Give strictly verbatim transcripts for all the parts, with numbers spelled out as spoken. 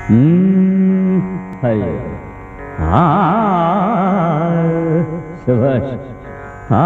ಹ್ಮ್ ಅಯ್ಯೋ ಆ ಶಭಾಷ್ ಆ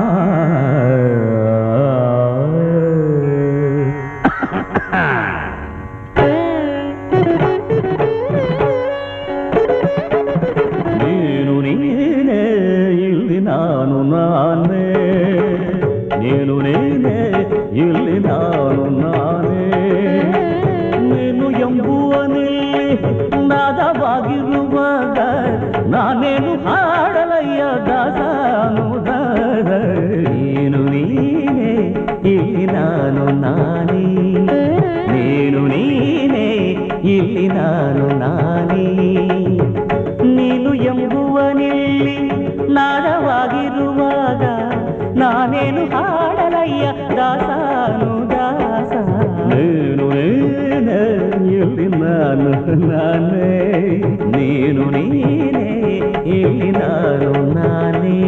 ನೀನು ನೀನೇ ಇಲ್ಲಿ ನಾನು ನಾನೇ ನೀನು ನೀನೇ ಇಲ್ಲಿ ನಾನು ನಾನೇ ನೀನು ಎಂಬುವನಲ್ಲಿ ನಾದವಾಗಿರುವಾಗ ನಾನೇನು ಹಾಡಲಯ್ಯ ದಾಸಾನುದಾರ ನೀನು ನೀನೇ ಇಲ್ಲಿ ನಾನು ನಾನೇ ನೀನು ನೀನೇ ಇಲ್ಲಿ ನಾನು ನಾನೇ ನೀನು ಎಂಬುವನಲ್ಲಿ ನಾದವಾಗಿರುವಾಗ ನಾನೇನು ಹಾಡಲಯ್ಯ ದಾಸಾನು ದಾಸ ನೀನು ನೀನೇ ಇಲ್ಲಿ ನಾನು ನಾನೇ ನೀನು ನೀನೇ ಇಲ್ಲಿ ನಾನು ನಾನೇ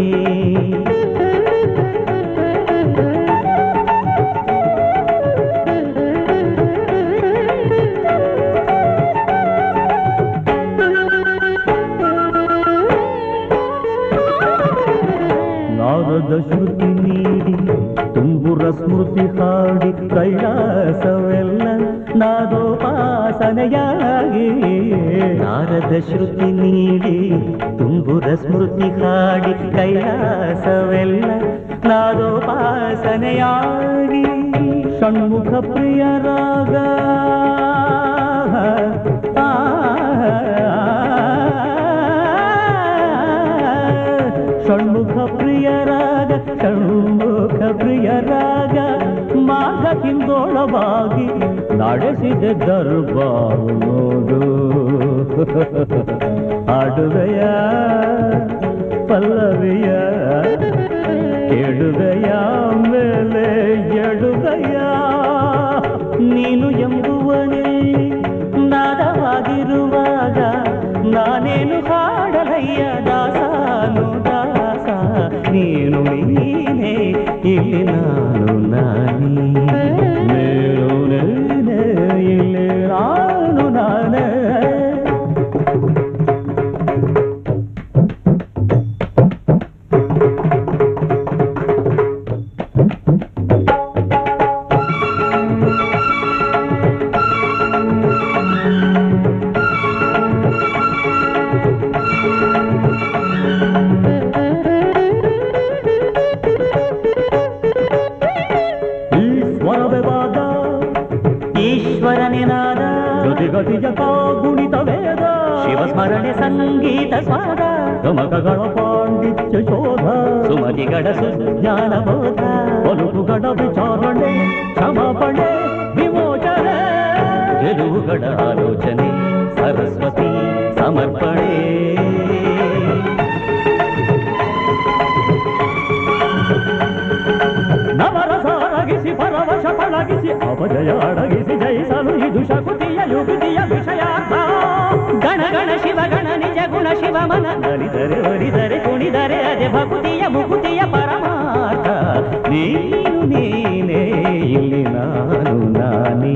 ನಾರದ ಶ್ರುತಿ ನೀಡಿ ತುಂಬುರ ಸ್ಮೃತಿ ಹಾಡಿ ಕೈಲಾಸವೆಲ್ಲ ನಾದೋಪಾಸನೆಯಾಗಿ ನಾರದ ಶ್ರುತಿ ನೀಡಿ ತುಂಬುರ ಸ್ಮೃತಿ ಹಾಡಿ ಕೈಲಾಸವೆಲ್ಲ ನಾದೋಪಾಸನೆಯಾಗಿ ಷಣ್ಮುಖ ಪ್ರಿಯರಾಗ ಷಣ್ಮುಖ ಪ್ರಿಯರಾಗ ಷಣ್ಮುಖ ಪ್ರಿಯರಾಗ ಮಾರ್ಗ ಹಿಂದೋಳವಾಗಿ ನಡೆಸಿದ ದರ್ಬಾರು ನೋಡು ಆಡುವೆಯ ಪಲ್ಲವಿಯ ಎಡುವೆಯ ಮೇಲೆ ಎಡುವೆಯ ನೀನು ಎಂಬುವನಲ್ಲಿ ನಾದವಾಗಿರುವಾಗ ನಾನೇನು ಹಾಡಲಯ್ಯ ದಾಸಾನು ದಾಸ ನೀನು ನೀನೇ ಇಲ್ಲಿ ನಾನು ನಾನೇ ನೀನು ನೀನೇ ಇಲ್ಲಿ ನಾನು ನಾನೇ ಶಿವಸ್ಮರಣೆ ಸಂಗೀತ ಸ್ವಾದ ಗಮಕಗಳ ಪಾಂಡಿತ್ಯ ಶೋಧ ಸುಮತಿಗಳ ಸುಜ್ಞಾನ ಬೋಧ ಬಲುಕುಗಳ ವಿಚಾರಣೆ ಕ್ಷಮಾಪಣೆ ವಿಮೋಚನೆ ಗೆಲುವುಗಳ ಆಲೋಚನೆ ಸರಸ್ವತಿ ಸಮರ್ಪಣೆ ನವರಸಾರಗಿಸಿ ಪರವಶ ಪಳಗಿಸಿ ಅಪಜಯ ಅಡಗಿಸಿ ಜಯಿಸಲು ಇದು ಶಕುತಿಯ ಯುಗುತಿಯ ವಿಷಯಾರ್ಥ ಗಣ ಗಣ ಶಿವ ಗಣ ನಿಜ ಗುಣ ಶಿವ ಮನ ನಲಿದರೆ ಒಲಿದರೆ ಕುಣಿದರೆ ಅದೇ ಭಕುತಿಯ ಮುಕುತಿಯ ಪರಮಾರ್ಥ ನೀನು ನೀನೇ ಇಲ್ಲಿ ನಾನು ನಾನೇ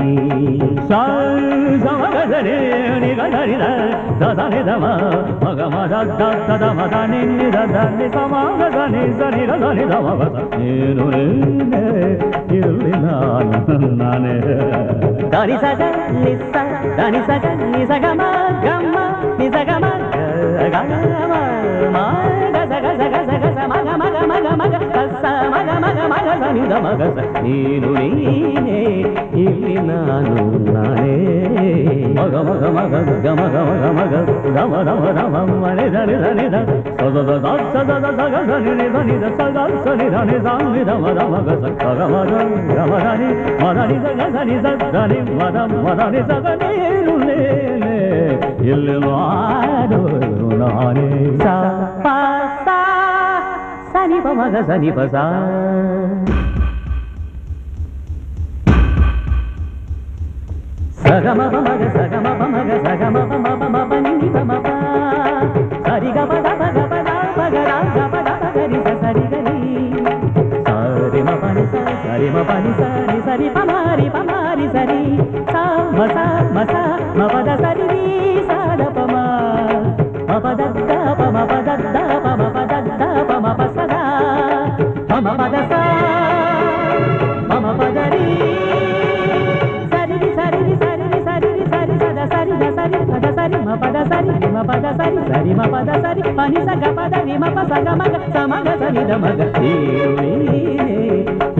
ಸಮಗದರೆ ನಿಗದರಿದ ದದನೆ ದಮ ಮಗ ಮದ ದದ ಮದ ನಿನ್ನಿದ ಧನಿ ಸಮಾಗದ ನಿಸ ನಿರದನಿ ದಮಗದ ನೀನು ನೀನೇ ಇಲ್ಲಿ ನಾನು ನಾನೇ ಧನಿ ಸಗ ನಿಸ ಧನಿ ಸಗ ನಿಸಗಮ ಗಮ ನಿಸಗಮ ಗಮ ಮಗ ಸಗ ಸಗ ಸಗ ಸ ಮಗ ಮಗ ಮಗ ಮಗ ಸ ಮಗ ಮಗ ಮಗ ಸ ನಿದ ಮಗ ಸ ನೀನು ನೀನೇ ಇಲ್ಲಿ ನಾನು ನಾನೇ ಮಗ ಮಗ ಮಗ ಗಮ ಗಮ ಗಮ ಗಮ ಗಮ ಗಮ ಮನೆ ಧನಿ ಧನಿ ಧ ಸದ ದ ಸದ ದ ಸಗ ಧನಿ ಧನಿ ಧ ಸಗ ಸನಿ ಧನಿ ಧಾನಿ ಧ ಮದ ಮಗ ಸ ಗಮ ಮಗ ಗಮ ಧನಿ ಮದನಿ ಸಗ ಧನಿ ಸ ಧನಿ ಮದ ಮದನಿ ಸಗ ನೀನು ನೇನೆ ಇಲ್ಲಿ ನಾನು ನಾನೇ ಸ ಪ ಸ ಸನಿ ಪ ಮಗ ಸನಿ ಪ ಸ ಸಗಮ ಪ ಮಗ ಸಗಮ ಪ ಮಗ ಸಗಮ ಪ ಮ ಪ ಮ ಪ ನಿ ಪ ಮ ಪ ಸರಿ ಗ ಪ ದ ಪ ಗ ಪ ದ ಪ ಗ ರ ಗ ಪ ದ ಪ ಗ ರಿ ಸ ಸರಿ ಗ ರಿ ಸರಿ ಮ ಪ ನಿ ಸ ಸರಿ ಮ ಪ ನಿ ಸ ರಿ ಸರಿ ಪ ಮ ರಿ ಪ ಮ ರಿ ಸರಿ ಸ ಮಸ ಮಸ ಮಪದ ಸರಿ ಸಾದ ಪಮ ಮಪದದ್ದ ಪಮ ಪದದ್ದ ಪಮ ಪದದ್ದ ಪಮ ಪಸದ ಪಮ ಪದ ಸ ಪಮ ಪದರಿ ಸರಿ ಸರಿ ಸರಿ ಸರಿ ಸರಿ ಸದ ಸರಿ ದ ಸರಿ ಪದ ಸರಿ ಮ ಪದ ಸರಿ ಮ ಪದ ಸರಿ ಸರಿ ಮ ಪದ ಸರಿ ಪನಿ ಸ ಗ ಪದ ವಿ ಮ ಪ ಸ ಗ ಮ ಗ ಸ ಮ ಗ ಸ ನಿ ದ ಮ ಗ